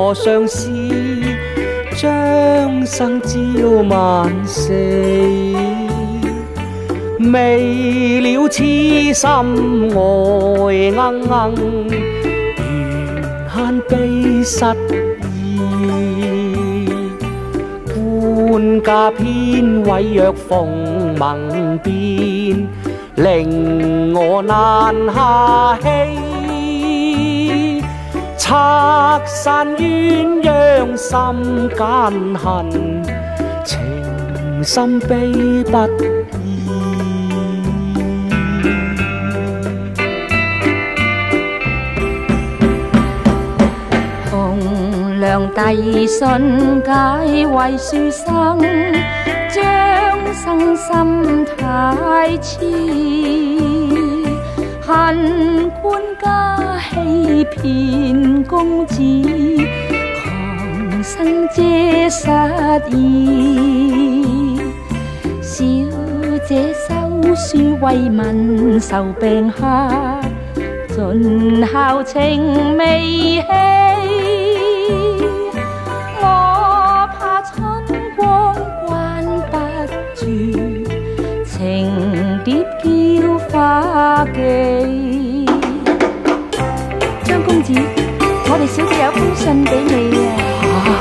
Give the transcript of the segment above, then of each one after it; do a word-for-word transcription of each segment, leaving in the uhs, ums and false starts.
我相思，將生朝晚死。未了痴心愛鶯鶯，緣慳悲失意。官家偏毀約逢盟變，令我難下氣。拆散鴛鴦心間恨，情深悲不已。 紅娘遞信解為書生，將生心太痴。恨官家欺騙公子，狂生遮失意。小姐收書為民愁病客，盡孝情未棄。我怕春光關不住，情蝶嬌花記。張公子，我哋小姐有封信俾你啊！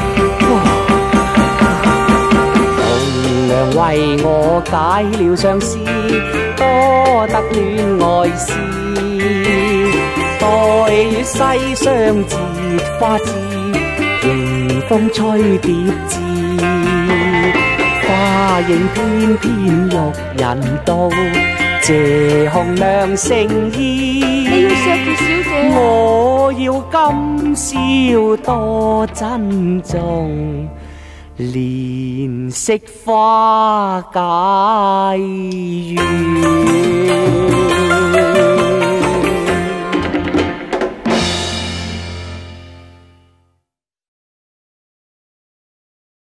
紅娘為我解了相思，多得戀愛詩。待月西廂折花枝，迎風吹蝶枝。花影翩翩欲人妒，謝紅娘誠意。 你要錫住小姐啊！ 我要今宵多珍重，憐惜花解怨。